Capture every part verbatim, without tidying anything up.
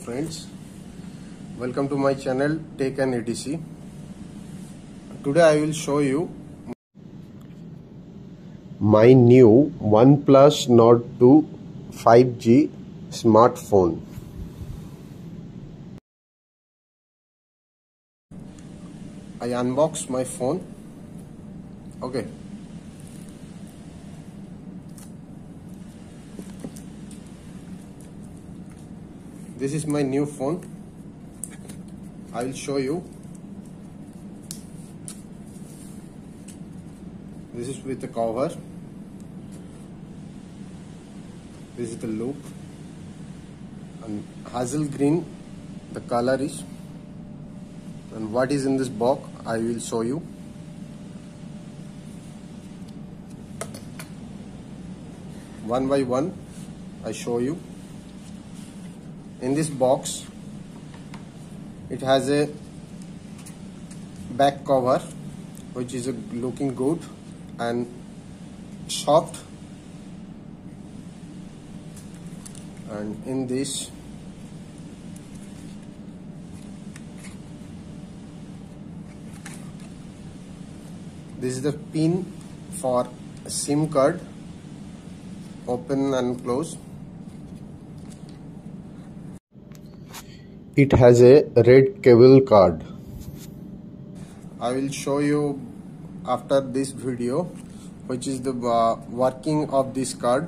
friends, welcome to my channel Tech and E T C. Today I will show you my new OnePlus Nord two five G smartphone. I unbox my phone. Okay. This is my new phone. I will show you. This is with the cover. This is the loop. And hazel green, the color is. And what is in this box, I will show you. One by one, I show you. In this box, it has a back cover which is a looking good and soft, and in this this is the pin for SIM card, open and close. It has a red cable card. I will show you after this video which is the uh, working of this card,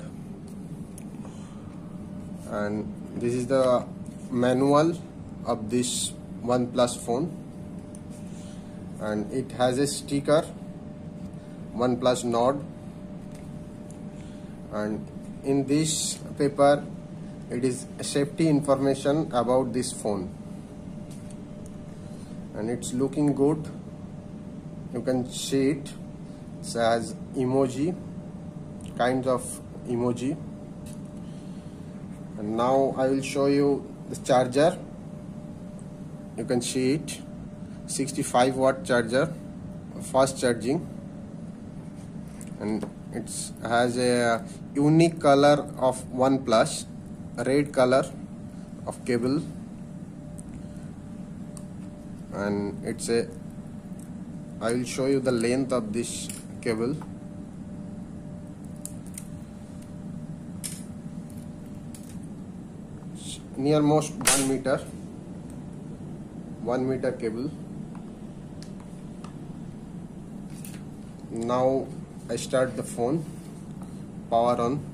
and this is the manual of this OnePlus phone, and it has a sticker OnePlus Nord, and in this paper it is safety information about this phone, and it's looking good. You can see it. It has emoji, kind of emoji. And now I will show you the charger. You can see it, sixty-five watt charger, fast charging, and it has a unique color of OnePlus, red color of cable, and it's a I will show you the length of this cable. It's nearmost one meter one meter cable. Now I start the phone. Power on.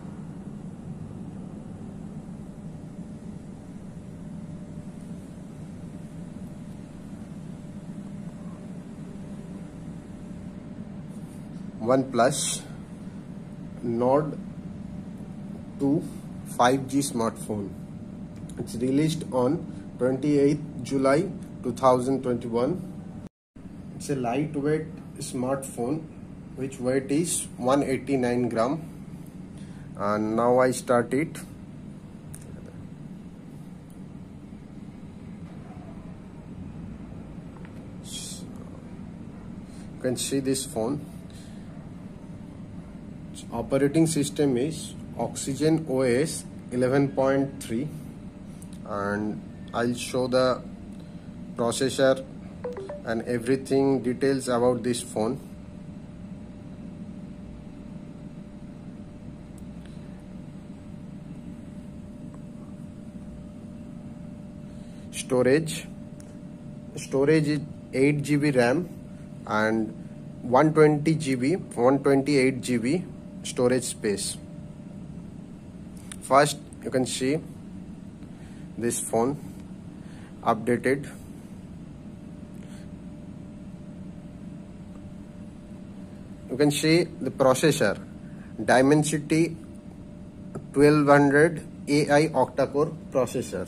OnePlus Nord two five G smartphone. It's released on twenty-eighth July two thousand twenty-one. It's a lightweight smartphone which weight is one hundred eighty-nine gram. And now I start it. You can see this phone. Operating system is Oxygen O S eleven point three, and I'll show the processor and everything details about this phone. Storage storage is eight G B RAM and one hundred twenty G B one hundred twenty-eight G B storage space. First, you can see this phone updated. You can see the processor Dimensity twelve hundred A I octa-core processor,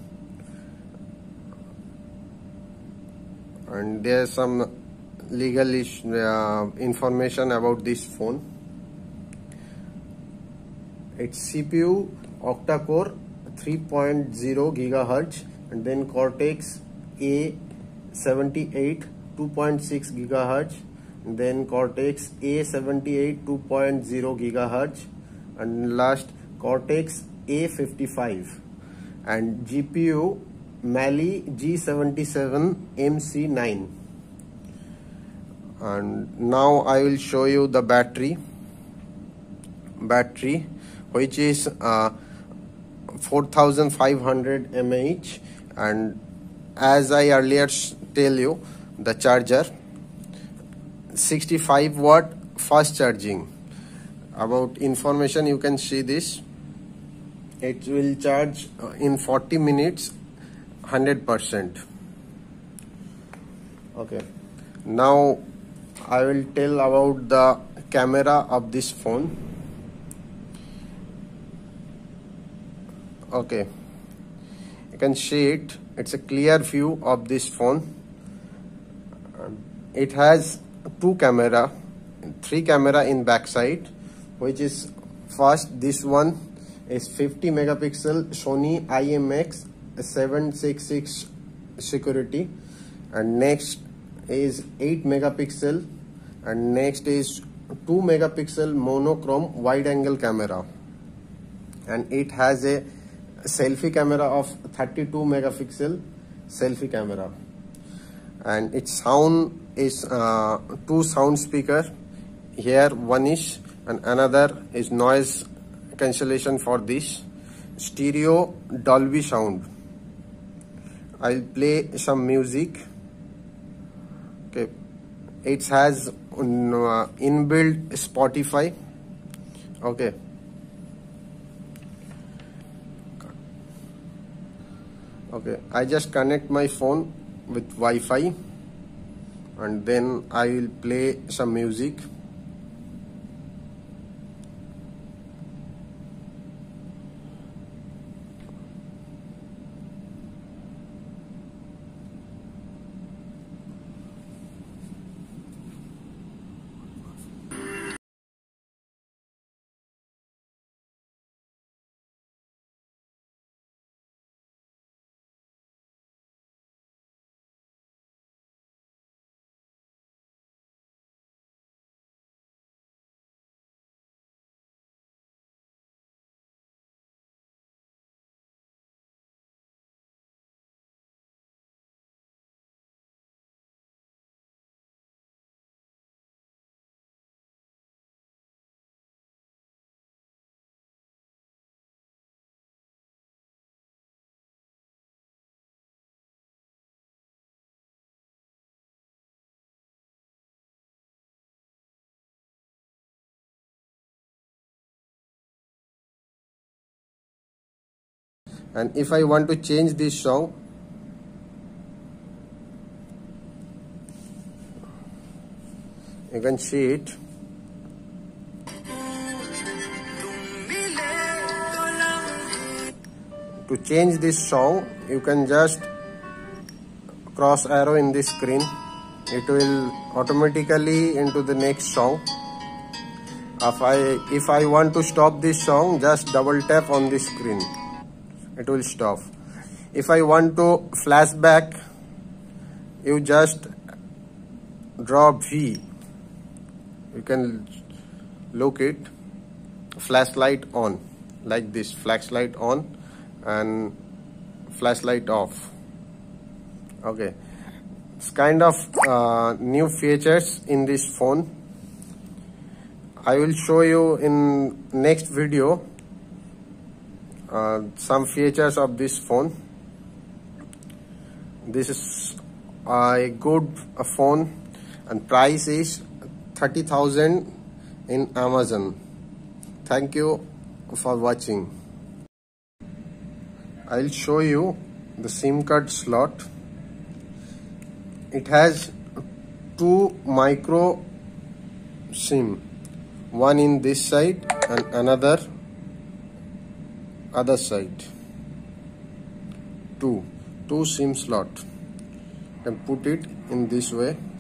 and there's some legal uh, information about this phone. Its C P U octa-core three point zero gigahertz, and then Cortex A seventy-eight two point six gigahertz, and then Cortex A seventy-eight two point zero gigahertz, and last Cortex A fifty-five. and G P U Mali G seventy-seven M C nine. And now I will show you the battery battery which is uh, four thousand five hundred milliamp hours, and as I earlier tell you, the charger sixty-five watt fast charging. About information, you can see this. It will charge in forty minutes one hundred percent. Okay, now I will tell about the camera of this phone. Okay, you can see it. It's a clear view of this phone. It has two camera, three camera in backside, which is first this one is fifty megapixel Sony I M X seven sixty-six security, and next is eight megapixel, and next is two megapixel monochrome wide angle camera, and it has a selfie camera of thirty-two megapixel selfie camera, and its sound is uh, two sound speaker here, one is, and another is noise cancellation for this, stereo Dolby sound. I'll play some music. Okay, it has uh, inbuilt Spotify. Okay, okay, I just connect my phone with Wi-Fi, and then I will play some music. And if I want to change this song, you can see it. To change this song, you can just cross arrow in this screen. It will automatically into the next song. If I if I want to stop this song, just double tap on the screen. It will stop. If I want to flashback, you just draw V. You can look it, flashlight on, like this, flashlight on and flashlight off. Okay, it's kind of uh, new features in this phone. I will show you in next video uh, some features of this phone. This is a good a phone, and price is thirty thousand in Amazon. Thank you for watching. I'll show you the SIM card slot. It has two micro SIM, one in this side and another other side. Two two SIM slot. You can put it in this way.